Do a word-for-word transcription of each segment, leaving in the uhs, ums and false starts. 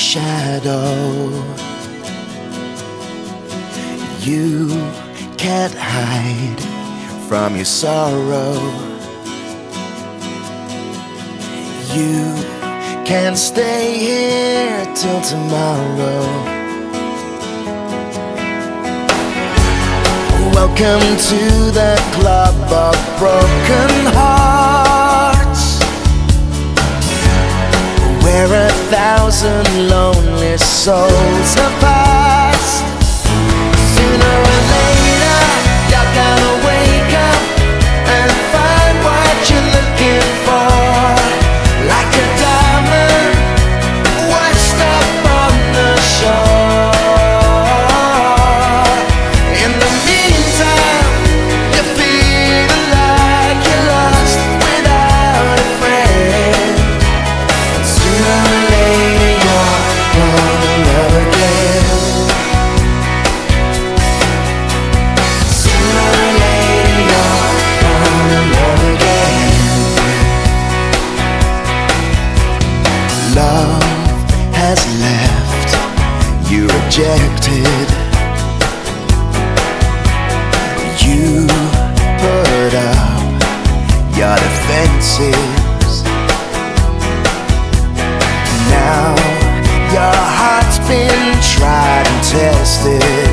shadow. You can't hide from your sorrow. You can't stay here till tomorrow. Welcome to the club of broken hearts, where a thousand lonely souls have passed. Sooner or later, you're gonna wake up and find what you're looking for, like a diamond washed up on the shore. In the meantime, you're feeling like you're lost without a friend. Sooner or later, you're gonna love again. Sooner or later, you're gonna love again. Love has left you rejected. You put up your defenses. Now your heart's been tried and tested.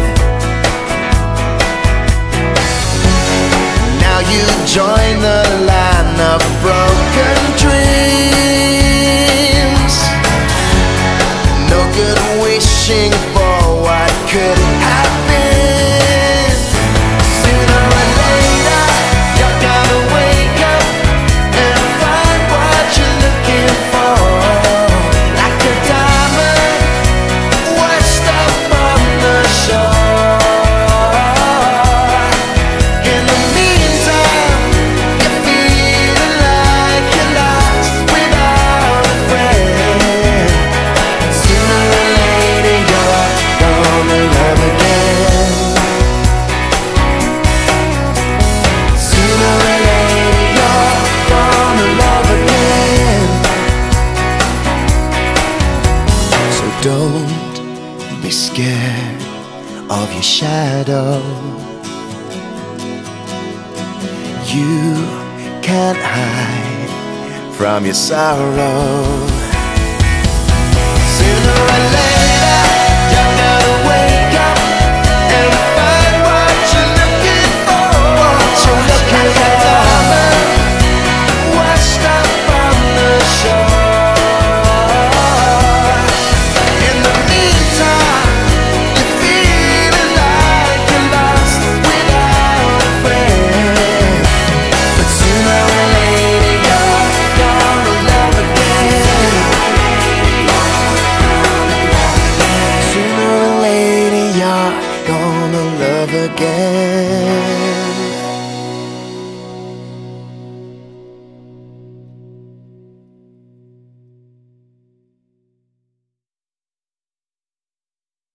Now you join the line of broken dreams. No good wishing for what could have been. Sooner or later, you're gonna wake up and find what you're looking for, like a diamond washed up on the shore. In the meantime, you're feeling like you're lost without a friend. Sooner or later, you're gonna love again. Sooner or later, you're gonna love again. So don't be scared of your shadow. You can't hide from your sorrow.